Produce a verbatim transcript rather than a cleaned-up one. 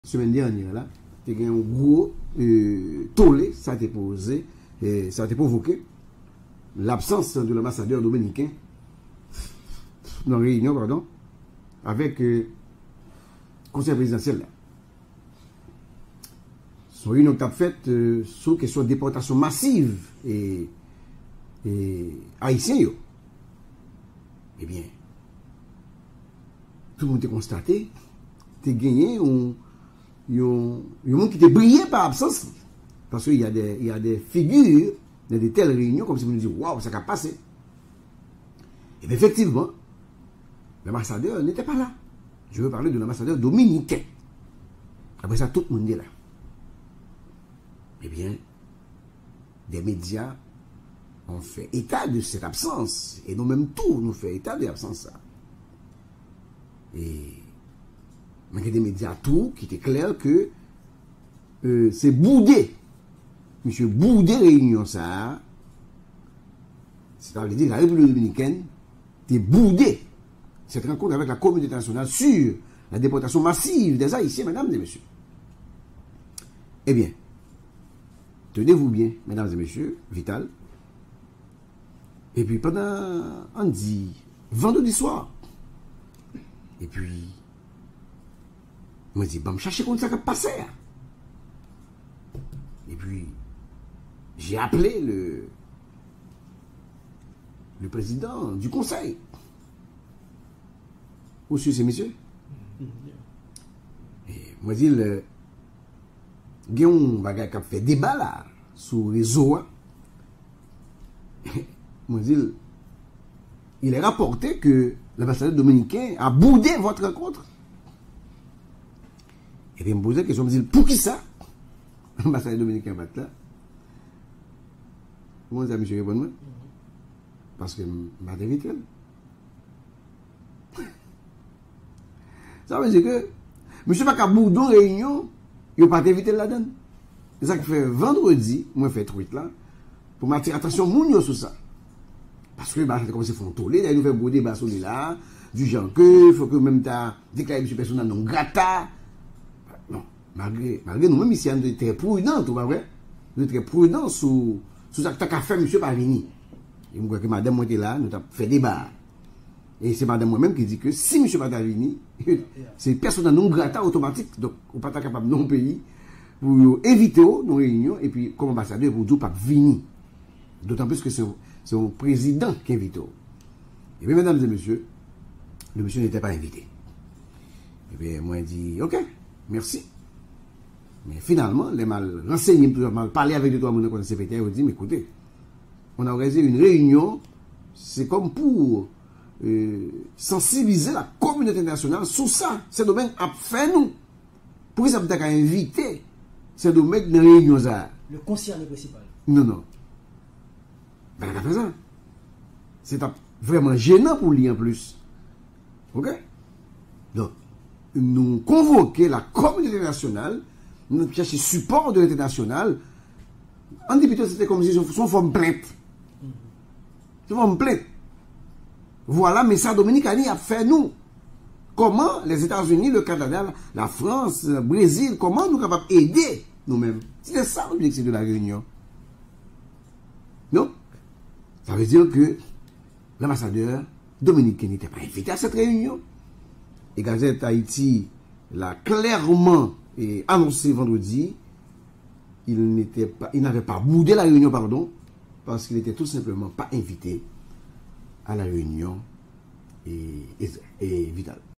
semaine dernière, là, il y a un gros euh, tollé, ça a été posé, et ça a été provoqué l'absence de l'ambassadeur dominicain dans la réunion, pardon, avec le euh, conseil présidentiel. Là. Son réunion qui a fait euh, sur question de déportation massive et, et haïtien. Yo. Eh bien, tout le monde a constaté, tu as gagné un. Il y a un monde qui était brillé par absence. Parce qu'il y, y a des figures dans de telles réunions, comme si vous nous dites, waouh, ça a passé. Et bien, effectivement, l'ambassadeur n'était pas là. Je veux parler de l'ambassadeur dominicain. Après ça, tout le monde est là. Eh bien, des médias ont fait état de cette absence. Et nous-mêmes, tous, nous faisons état de l'absence. Et mais il y a des médias tout qui était clair que euh, c'est boudé. Monsieur Boudé réunion ça. C'est-à-dire la République dominicaine est boudé cette rencontre avec la communauté internationale sur la déportation massive des Haïtiens, mesdames et messieurs. Eh bien, tenez-vous bien, mesdames et messieurs, Vital. Et puis pendant, on dit, vendredi soir, et puis, moi, je dis, bah, me chercher contre ça qui a passé. Et puis, j'ai appelé le, le président du conseil. Où sont ces messieurs? Et moi, je dis, le, il y a un bagage qui a fait débat là, sur les réseau. Moi, je dis, il est rapporté que l'ambassadeur dominicain a boudé votre rencontre. Et puis, je me posais la question, je me dis, pour qui ça? L'ambassadeur dominicain va être là. Comment ça, monsieur, répond-moi? Parce que je m'a invité. Ça veut dire que, monsieur pas qu'à boudon réunion, il n'a pas invité là-dedans. C'est ça qui fait vendredi, moi, je fais tweet là, pour m'attirer attention, moun sur ça. Parce que, bah, c'est comme si font toller, là, ils nous fait beau débat sur là, du genre que, il faut que même tu as déclaré monsieur personnel non grata. Non, malgré, malgré nous-mêmes ici, on est très prudents, tout va vrai? Nous sommes très prudents sur ce que tu as fait, monsieur Pavini. Et je crois que madame moi était là, nous avons fait débat. Et c'est madame moi-même qui dit que si monsieur Pavini, c'est personnel non grata automatique, donc on n'est pas capable non pays, pour éviter nos réunions, et puis comme ambassadeur, pour dire pas venir. D'autant plus que c'est un président qui invite. Et bien, mesdames et messieurs, le monsieur n'était pas invité. Et bien, moi, je dis, ok, merci. Mais finalement, les mal renseignés, mal parlé avec les trois personnes qui ont été ils dit, mais écoutez, on a organisé une réunion, c'est comme pour euh, sensibiliser la communauté internationale sur ça. Ce domaine a fait nous. Pour ça, peut-être invité ce domaine dans la réunion. Le concerné principal. Non, non. Ben, il a fait ça. C'est vraiment gênant pour lui en plus. Ok? Donc, nous convoquer la communauté internationale, nous chercher support de l'international. En député, c'était comme si son forme plainte. Son forme plainte. Voilà, mais ça, Dominique Ani a fait nous. Comment les États-Unis, le Canada, la France, le Brésil, comment nous sommes capables d'aider nous-mêmes? C'était ça l'objectif de la réunion. Non? Ça veut dire que l'ambassadeur dominicain n'était pas invité à cette réunion. Et Gazette Haïti l'a clairement et annoncé vendredi, il n'était pas, il n'avait pas boudé la réunion, pardon, parce qu'il n'était tout simplement pas invité à la réunion et, et, et Vital.